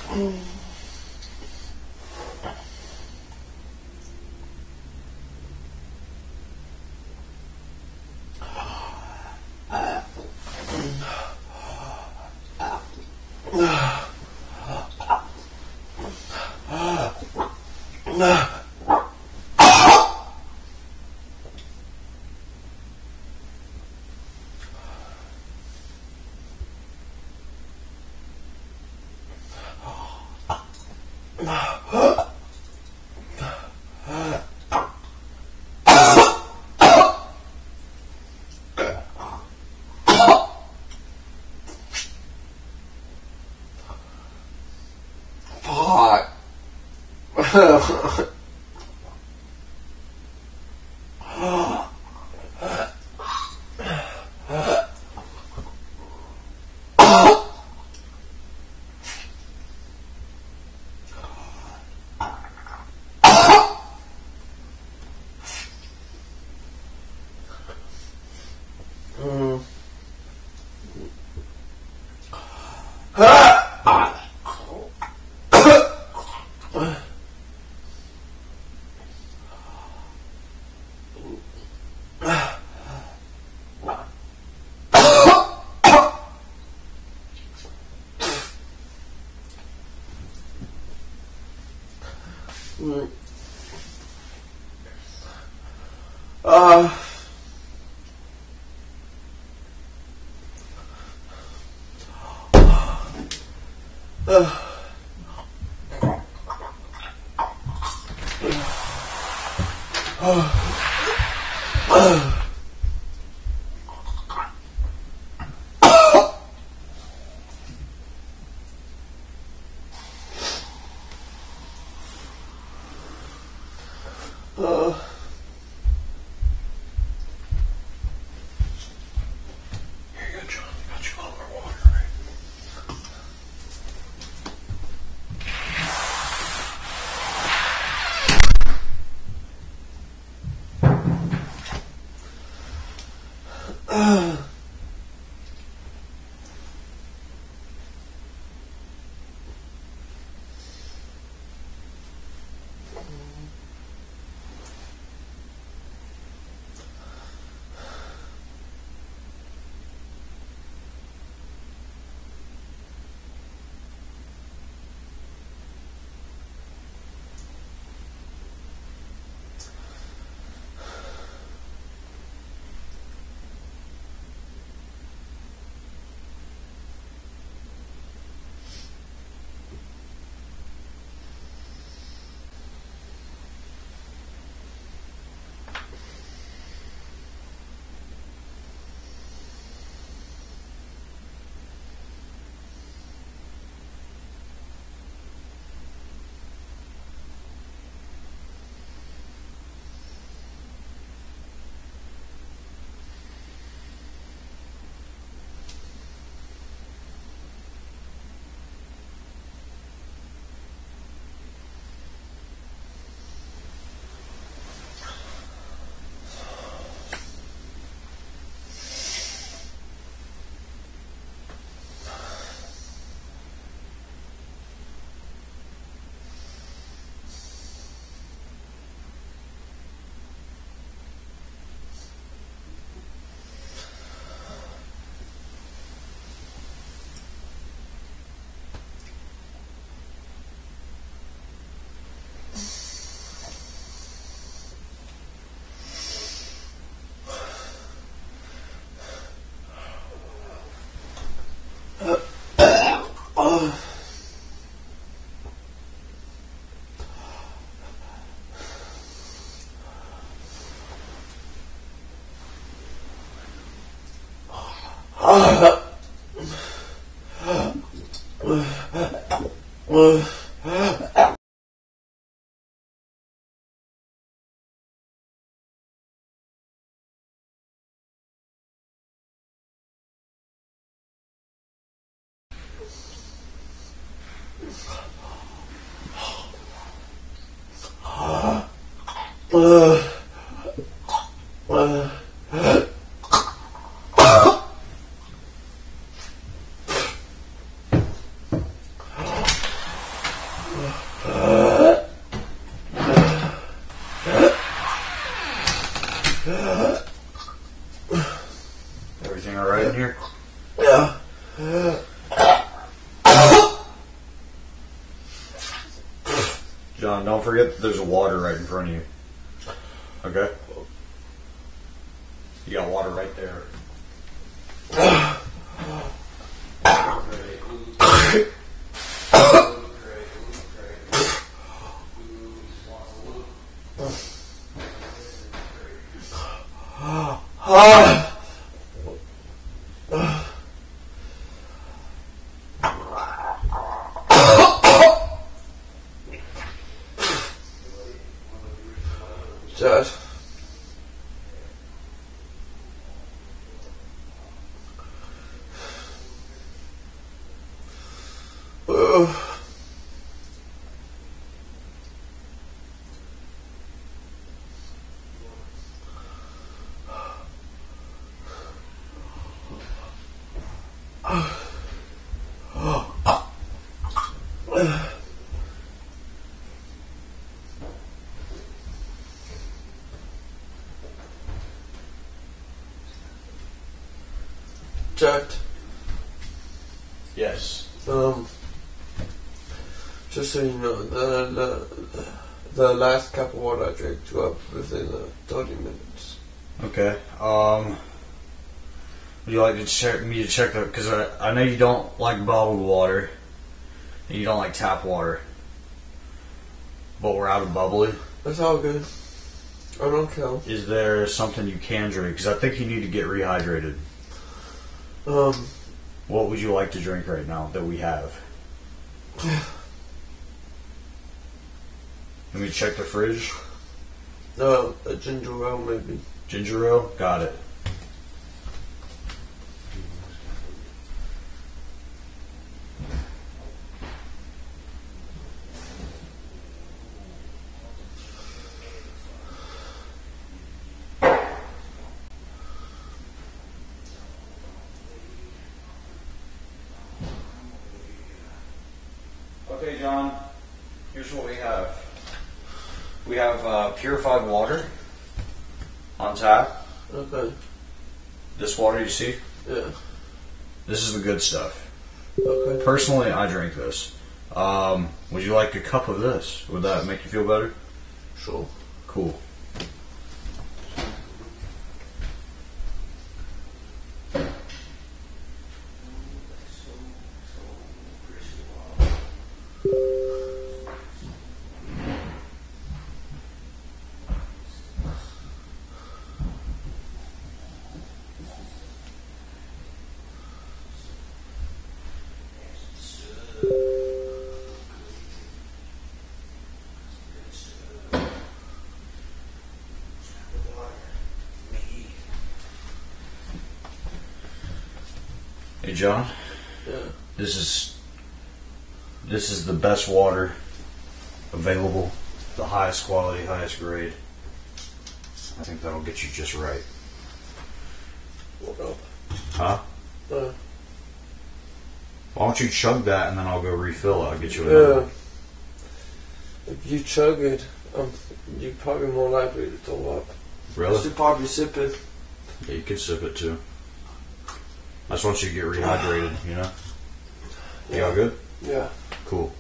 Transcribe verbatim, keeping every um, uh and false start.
Uh, uh, uh, uh, here you go, John. Got you a little more water, right? Uh, uh, uh, uh, uh, John, don't forget that there's a water right in front of you. Okay? You got water right there. Dad. Uh. Jack. Yes. Um. Just so you know, the the, the last cup of water I drank you up within uh, thirty minutes. Okay. Um. Would you like to check me to check the? Because I, I know you don't like bottled water, and you don't like tap water, but we're out of bubbly. That's all good. I don't care. Is there something you can drink? Because I think you need to get rehydrated. Um. What would you like to drink right now that we have? Let me check the fridge. Uh, a ginger ale maybe. Ginger ale? Got it. Okay, John, here's what we have. We have uh, purified water on tap. Okay. This water you see? Yeah. This is the good stuff. Okay. Personally, I drink this. Um, would you like a cup of this? Would that make you feel better? Sure. Cool. Hey, John. Yeah. This is this is the best water available, the highest quality, highest grade. I think that'll get you just right. What up? Huh? Uh, Why don't you chug that and then I'll go refill it. I'll get you yeah. another. If you chug it, um, you're probably more likely to throw up. Really? You should probably sip it. Yeah, you can sip it too. I just want you to get rehydrated, you know? You all good? Yeah. Cool.